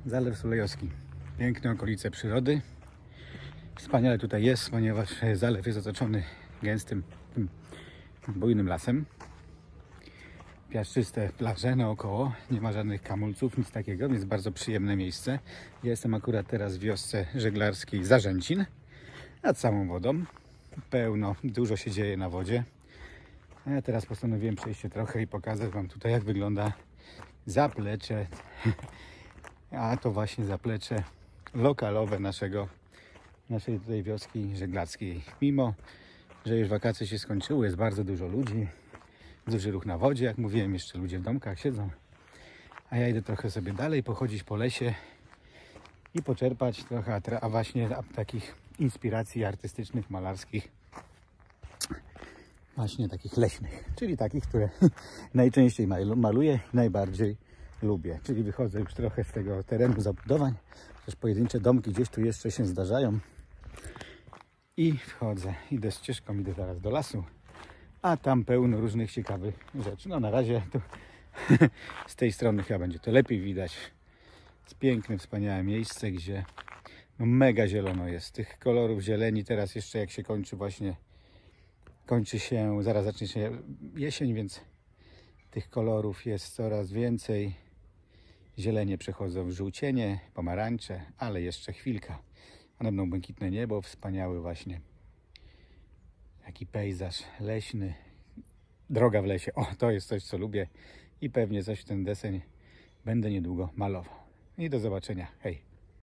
Zalew Sulejowski. Piękne okolice przyrody. Wspaniale tutaj jest, ponieważ zalew jest otoczony gęstym, bujnym lasem. Piaszczyste plaże naokoło, nie ma żadnych kamulców, nic takiego, więc bardzo przyjemne miejsce. Ja jestem akurat teraz w wiosce żeglarskiej Zarzęcin, nad samą wodą. Dużo się dzieje na wodzie. A ja teraz postanowiłem przejść się trochę i pokazać Wam tutaj, jak wygląda zaplecze. A to właśnie zaplecze lokalowe naszej tutaj wioski żeglarskiej. Mimo że już wakacje się skończyły, jest bardzo dużo ludzi, duży ruch na wodzie, jak mówiłem, jeszcze ludzie w domkach siedzą. A ja idę trochę sobie dalej, pochodzić po lesie i poczerpać trochę właśnie takich inspiracji artystycznych, malarskich, właśnie takich leśnych, czyli takich, które najczęściej maluję i najbardziej lubię. Czyli wychodzę już trochę z tego terenu zabudowań, chociaż pojedyncze domki gdzieś tu jeszcze się zdarzają. I wchodzę, idę ścieżką, idę zaraz do lasu, a tam pełno różnych ciekawych rzeczy. No na razie tu z tej strony chyba będzie to lepiej widać. Jest piękne, wspaniałe miejsce, gdzie no mega zielono jest. Tych kolorów zieleni teraz jeszcze jak się kończy się, zaraz zacznie się jesień, więc tych kolorów jest coraz więcej. Zielenie przechodzą w żółcienie, pomarańcze, ale jeszcze chwilka. A nad mną błękitne niebo, wspaniały właśnie taki pejzaż leśny, droga w lesie. O, to jest coś, co lubię i pewnie coś w ten deseń będę niedługo malował. I do zobaczenia. Hej!